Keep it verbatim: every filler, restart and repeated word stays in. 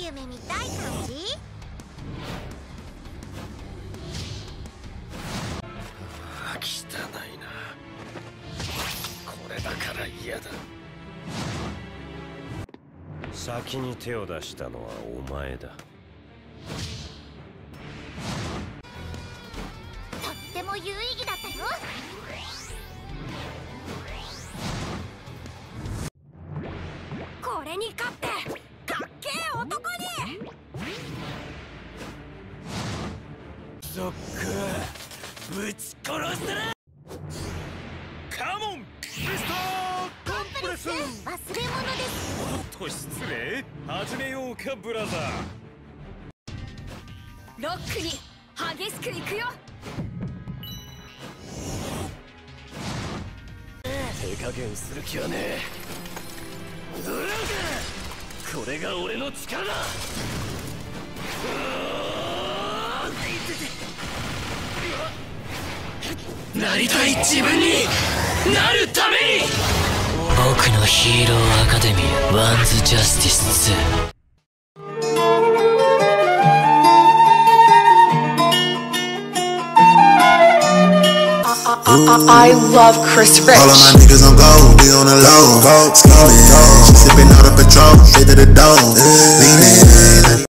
い夢見たい感じ？ ああ、汚いな。これだから嫌だ。先に手を出したのはお前だ。 とっても有意義だったよ。これに勝ってかっけえ男に。 そっか、ぶち殺すな。カモンミスターコンプレス。 忘れ物です。 おっと失礼。始めようかブラザー。 ロックに激しくいくよ。 手加減する気はねえ。ドラゴン、これが俺の力だ。なりたい自分になるために。 僕のヒーローアカデミーワンズジャスティスツー。 I love Chris Rich. All of my niggas on gold, we on the low. Scheming, she sipping out of Patron, straight to the dome. Leaning.